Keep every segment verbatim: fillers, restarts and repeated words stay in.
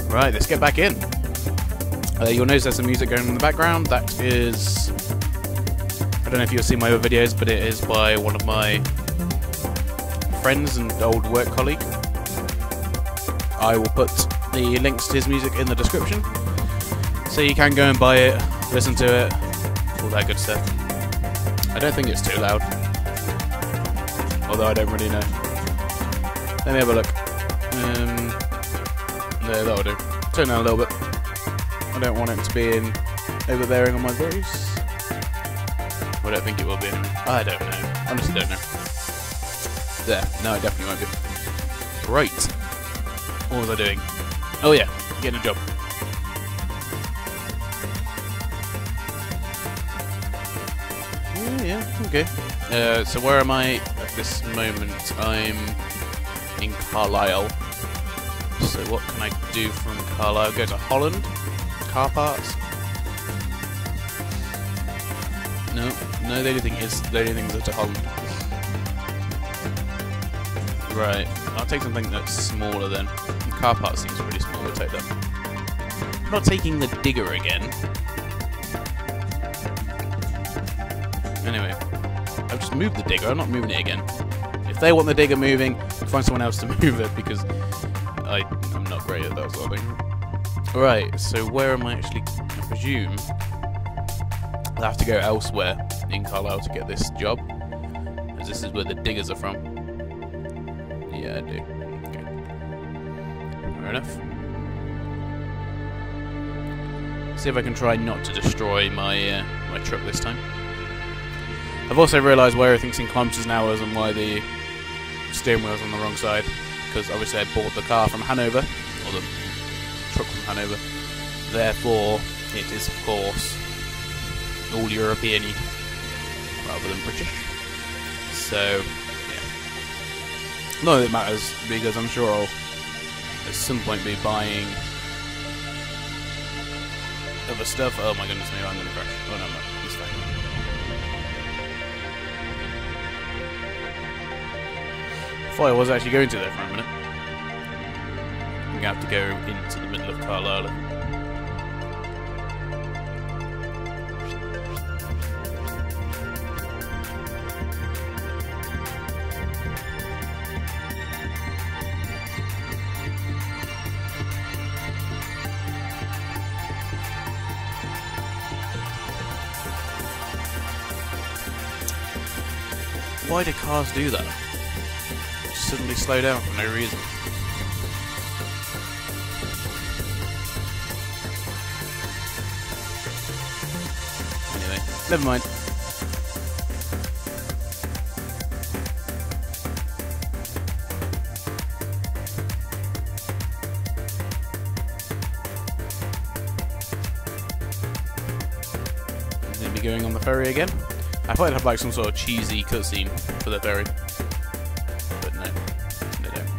Right, let's get back in. Uh, you'll notice there's some music going in the background. That is... I don't know if you'll see my other videos, but it is by one of my friends and old work colleague. I will put the links to his music in the description, so you can go and buy it, listen to it, all that good stuff. I don't think it's too loud, although I don't really know. Let me have a look. Um, no, that'll do. Turn down a little bit. I don't want it to be in overbearing on my voice. I don't think it will be anyway. I don't know. Honestly don't know. There. No, it definitely won't be. Great. What was I doing? Oh yeah, getting a job. Yeah, yeah, okay. Uh, so where am I at this moment? I'm in Carlisle. So what can I do from Carlisle? Go to Holland? Car parts? No, no, the only thing is, the only thing is to Holland. Right, I'll take something that's smaller then. The car parts seems pretty small, we'll take that. I'm not taking the digger again. Anyway, I've just moved the digger, I'm not moving it again. If they want the digger moving, find someone else to move it, because I, I'm not great at that sort of thing. Right, so where am I actually, I presume I'll have to go elsewhere in Carlisle to get this job, as this is where the diggers are from. Yeah, I do. Okay. Fair enough. See if I can try not to destroy my uh, my truck this time. I've also realised why everything's in kilometres an hour and why the steering wheel's on the wrong side, because obviously I bought the car from Hanover, or the truck from Hanover. Therefore, it is of course all European-y rather than British. So, yeah. Not that it matters, because I'm sure I'll at some point be buying other stuff. Oh my goodness me, I'm gonna crash. Oh no, I'm not. It's fine. I thought I was actually going to there for a minute. I'm gonna have to go into the middle of Carlisle. Why do cars do that? Just suddenly slow down for no reason. Anyway, never mind. I'm gonna be going on the ferry again. I thought I'd have like some sort of cheesy cutscene for the ferry, but no, they don't.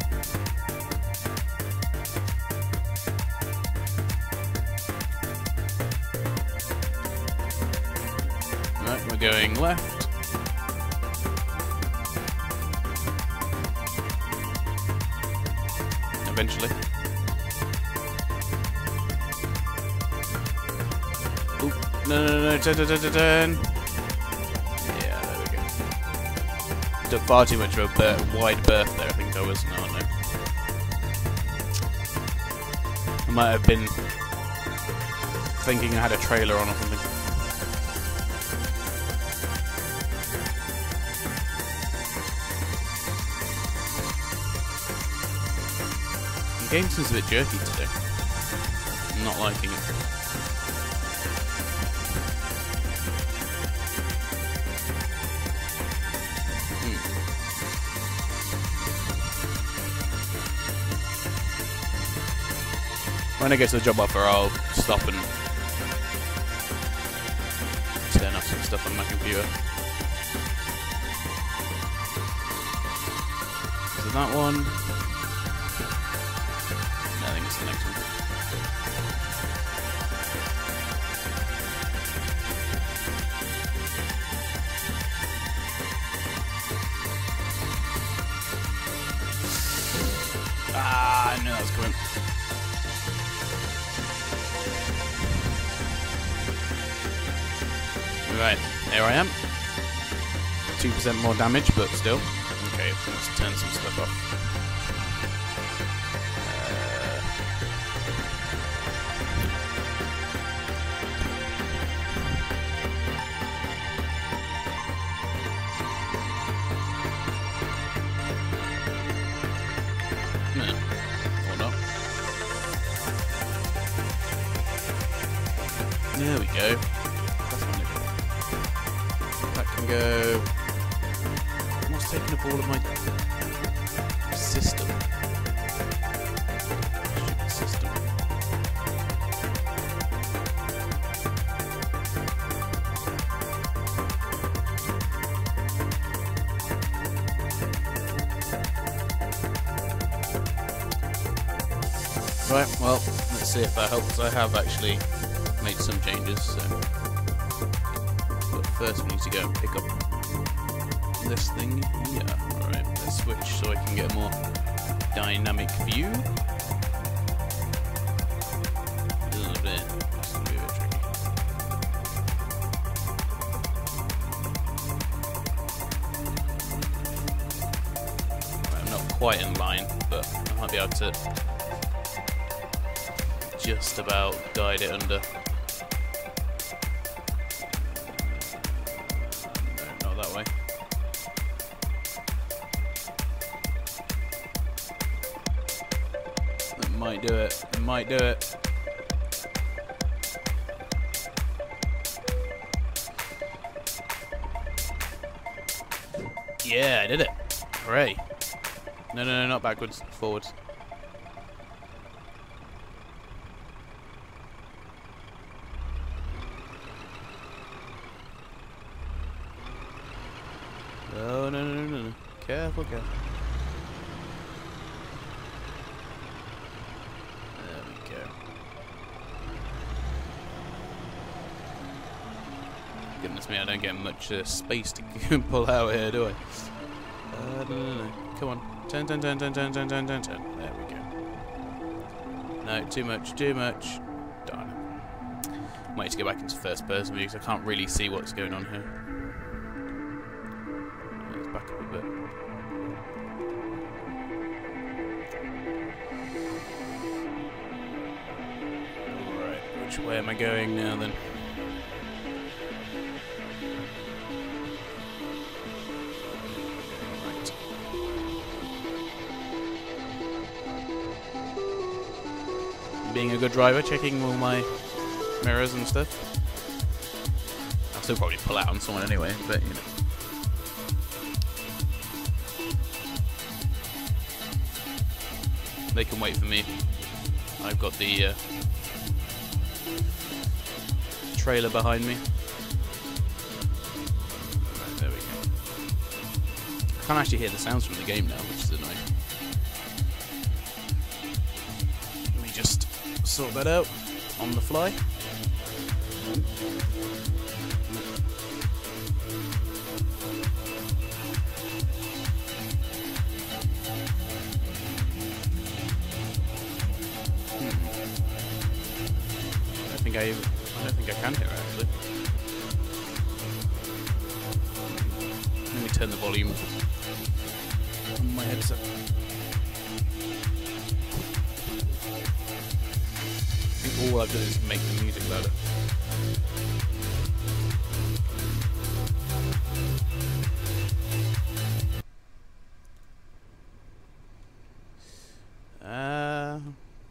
Right, we're going left. Eventually. Oop, no, no, no, turn, turn, turn, turn, turn. Took far too much of a ber wide berth there, I think I was. No, no. I might have been thinking I had a trailer on or something. The game seems a bit jerky today. I'm not liking it. When I get to the job offer, I'll stop and turn off some stuff on my computer. So that one. No, I think it's the next one. Ah, I knew that was coming. Right, here I am. two percent more damage, but still. Okay, let's turn some stuff off. There we go. That can go. What's taking up all of my system? Stupid system. Right, well, let's see if that helps. I have actually made some changes, so but first we need to go and pick up this thing here. Alright, let's switch so I can get a more dynamic view. A little bit, that's gonna be a bit tricky. Right, I'm not quite in line, but I might be able to just about guide it under. No, not that way. That might do it. It might do it. Yeah, I did it. Hooray. No, no, no, not backwards. Forwards. Oh, no, no, no, no, no. Careful, careful. There we go. Goodness me, I don't get much uh, space to pull out here, do I? Uh, no, no, no. Come on. Turn, turn, turn, turn, turn, turn, turn, turn, turn. There we go. No, too much, too much. Darn it. Might need to go back into first person view because I can't really see what's going on here. Back up a bit. Alright, which way am I going now then? Right. Being a good driver, checking all my mirrors and stuff. I'll still probably pull out on someone anyway, but you know. They can wait for me. I've got the uh, trailer behind me. Right, there we go. I can't actually hear the sounds from the game now, which is annoying. Let me just sort that out on the fly. I, I don't think I can hear it actually. Let me turn the volume on my headset. I think all I've done is make the music louder. Uh...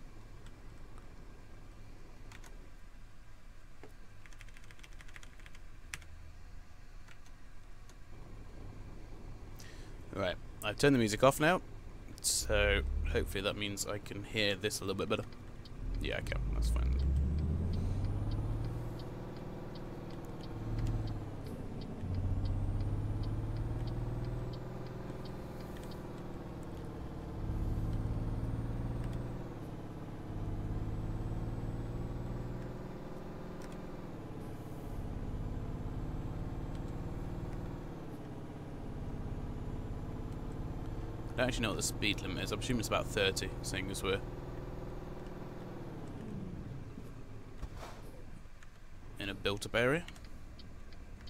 Right, I've turned the music off now, so hopefully that means I can hear this a little bit better. Yeah, I can, that's fine. I don't actually know what the speed limit is. I'm assuming it's about thirty, seeing as we're in a built-up area.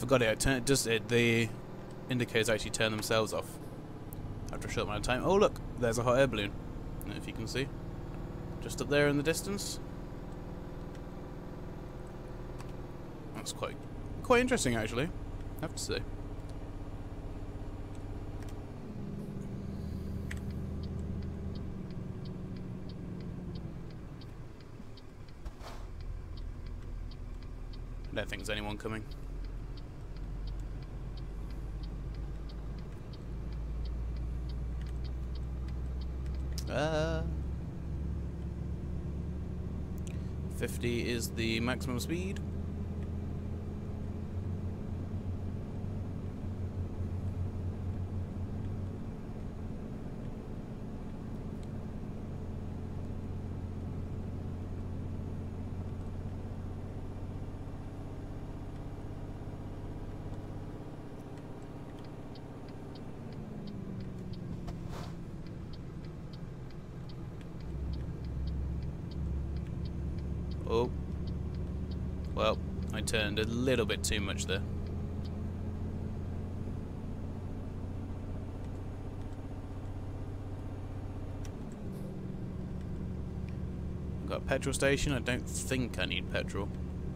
forgot it. It, turn, it does it. The indicators actually turn themselves off after a short amount of time. Oh look, there's a hot air balloon. I don't know if you can see, just up there in the distance. That's quite quite interesting, actually, I have to say. I don't think there's anyone coming. Uh, fifty is the maximum speed. Oh, well, I turned a little bit too much there. I've got a petrol station. I don't think I need petrol.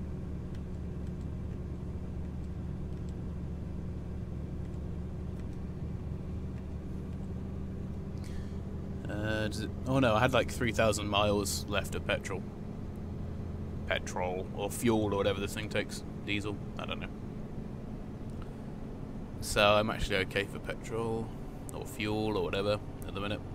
Uh, does it, oh no, I had like three thousand miles left of petrol. Petrol or fuel or whatever this thing takes. Diesel, I don't know. So I'm actually okay for petrol or fuel or whatever at the minute.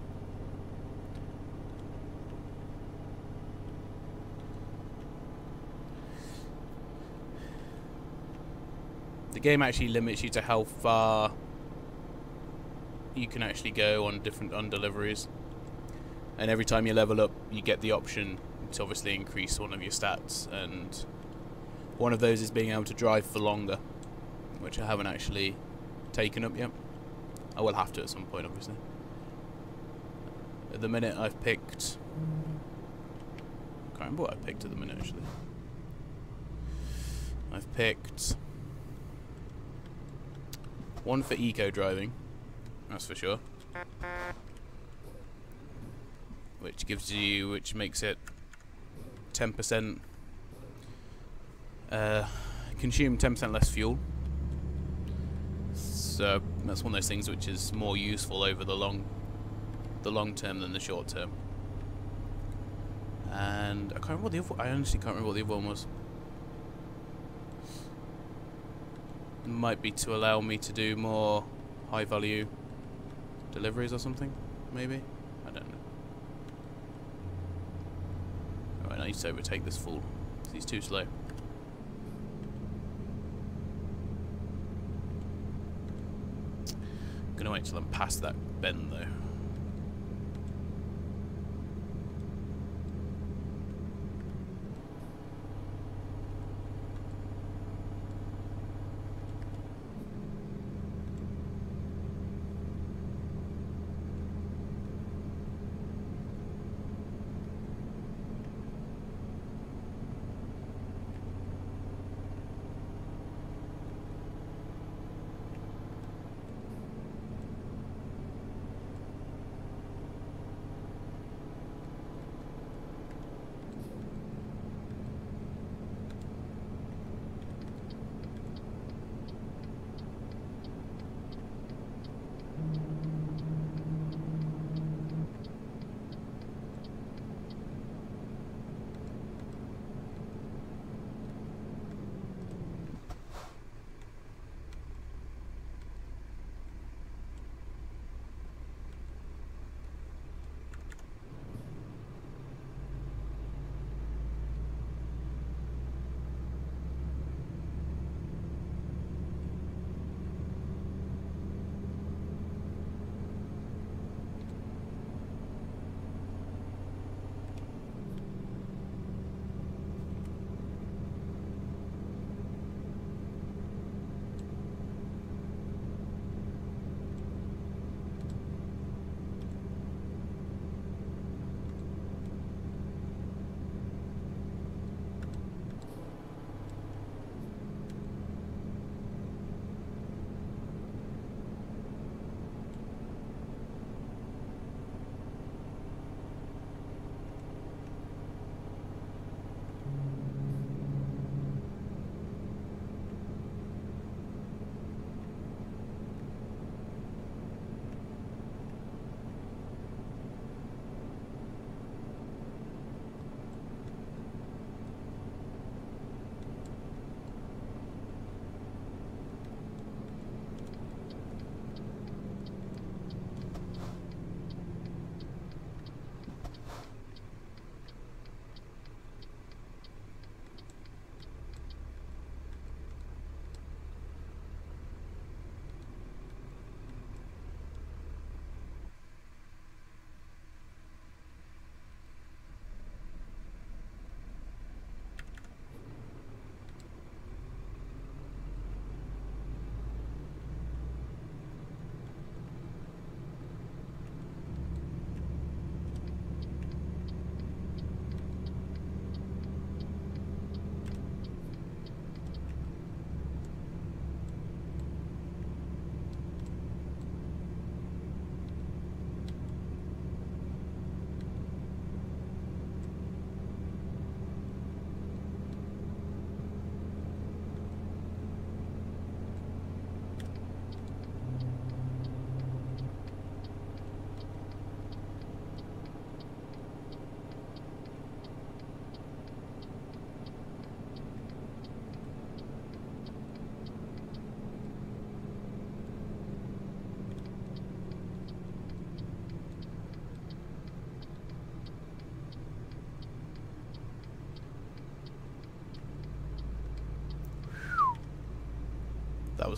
The game actually limits you to how far you can actually go on different on deliveries, and every time you level up you get the option to obviously increase one of your stats, and one of those is being able to drive for longer, which I haven't actually taken up yet. I will have to at some point, obviously. At the minute I've picked... I can't remember what I picked at the minute actually. I've picked one for eco driving, that's for sure, which gives you, which makes it ten percent uh, consume ten percent less fuel. So that's one of those things which is more useful over the long the long term than the short term. And I can't remember what the other, I honestly can't remember what the other one was. It might be to allow me to do more high value deliveries or something, maybe? I don't know. Alright, I need to overtake this fool. He's too slow. I'm gonna wait till I'm past that bend though.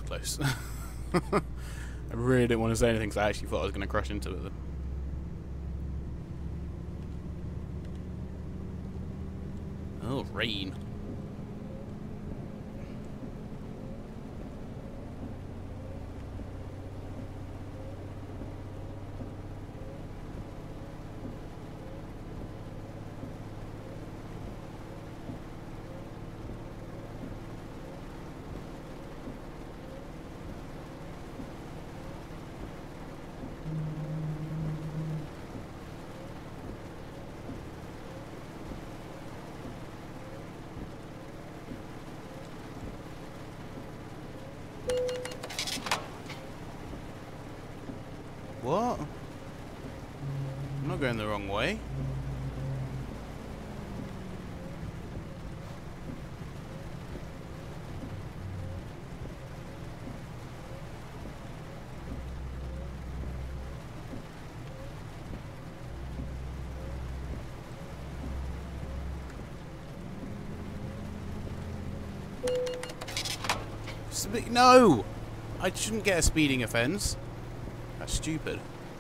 close. I really didn't want to say anything because I actually thought I was going to crash into it. Oh, rain. What? I'm not going the wrong way. Spe- no! I shouldn't get a speeding offence. That's stupid.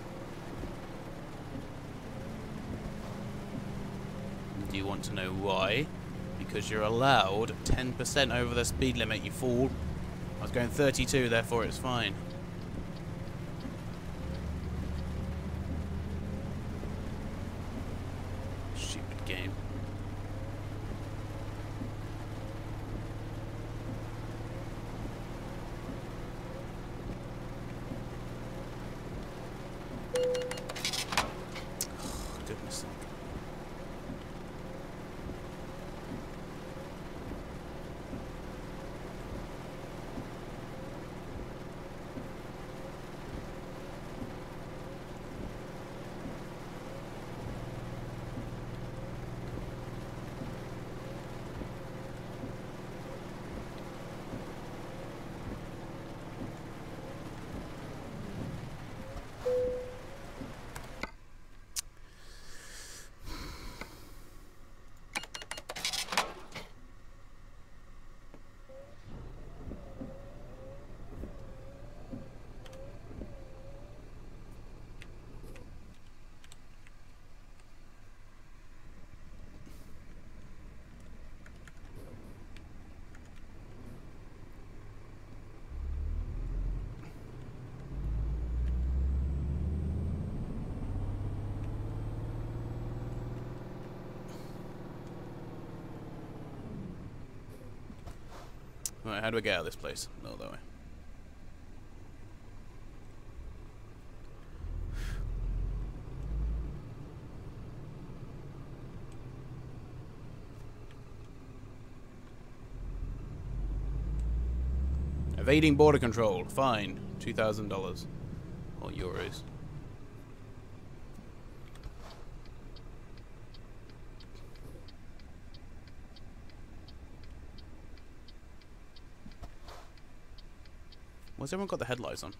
Do you want to know why? Because you're allowed ten percent over the speed limit, you fool. I was going thirty-two, therefore it's fine. Stupid game. Goodness sake. Alright, how do we get out of this place? No, that way. Evading border control. Fine. two thousand dollars. Or euros. Why's everyone got the headlights on?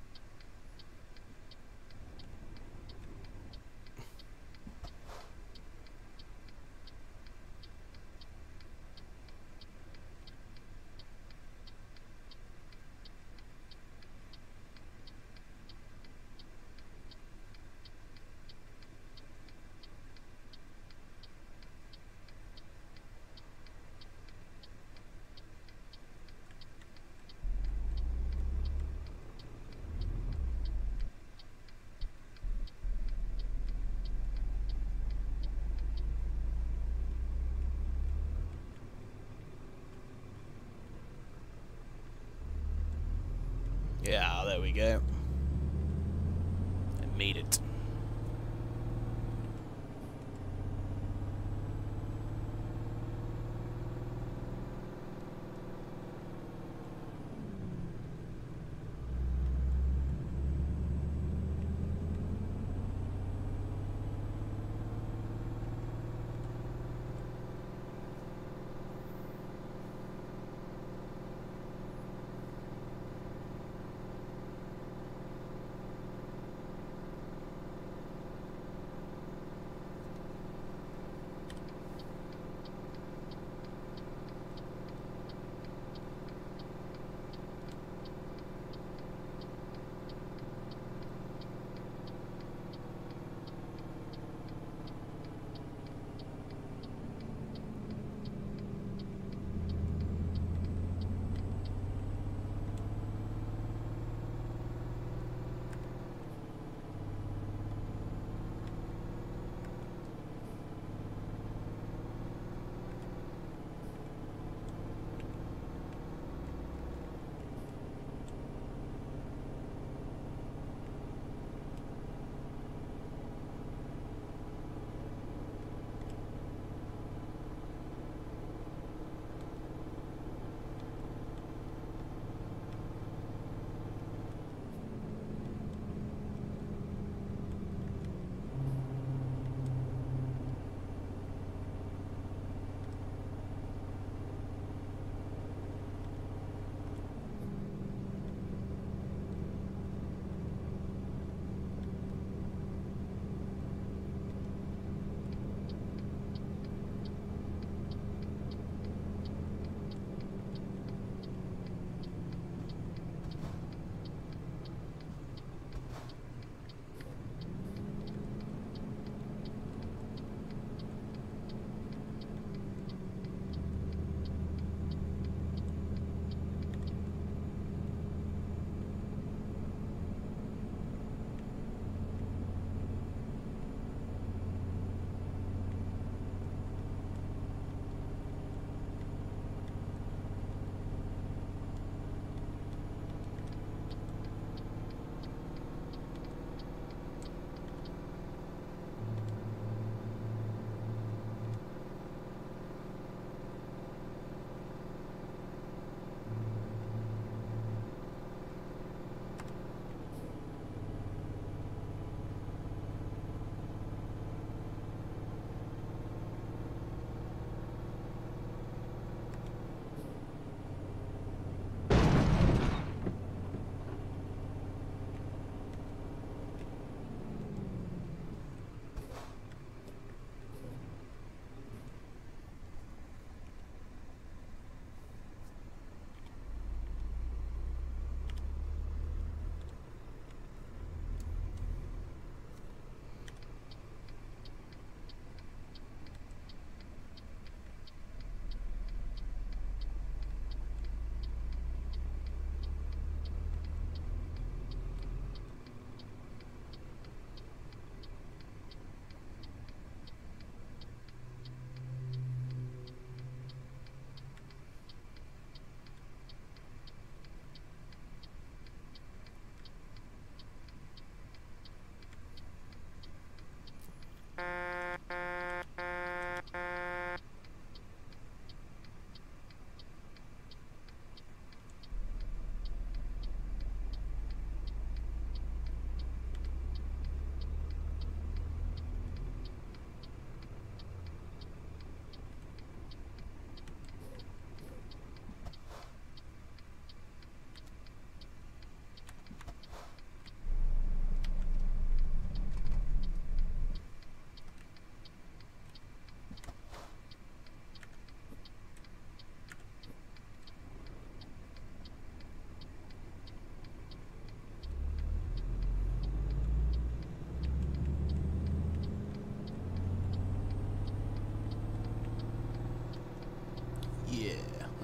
Yeah, there we go. I made it.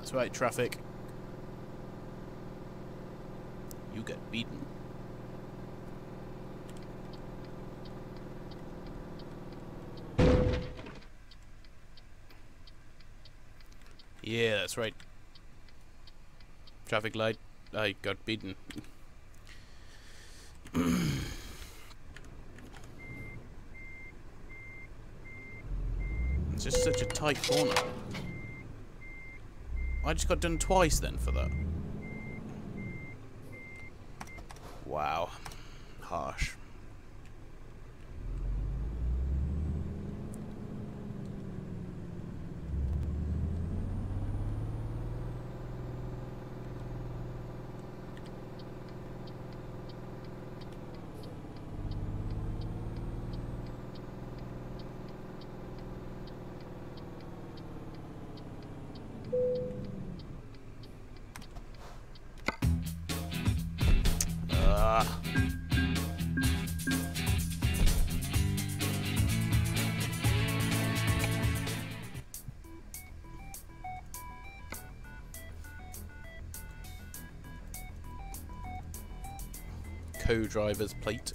That's right, traffic. You get beaten. Yeah, that's right. Traffic light. I got beaten. It's just such a tight corner. I just got done twice then for that. Wow. Harsh. Ah. Co-driver's plate.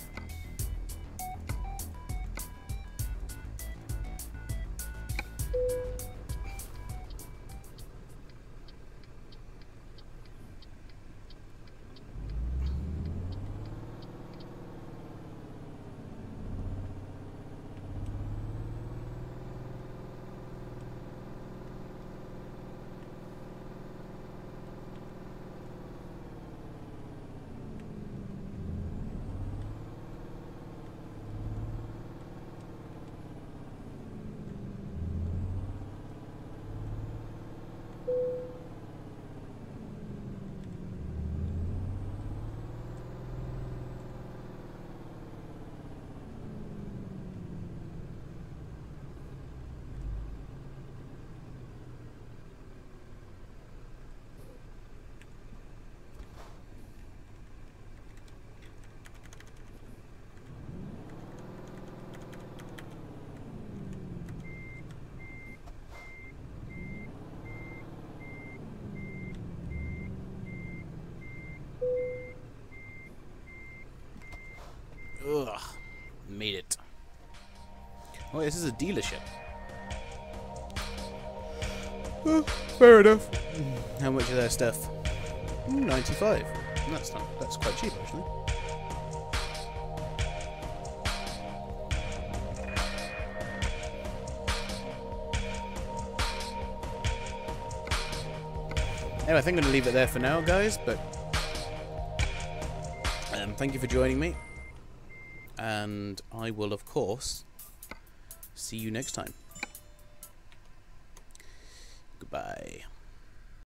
Ugh, made it. Oh, this is a dealership. Well, fair enough. How much is their stuff? ninety-five. That's not. That's quite cheap, actually. Anyway, I think I'm going to leave it there for now, guys. But um, thank you for joining me. And I will, of course, see you next time. Goodbye.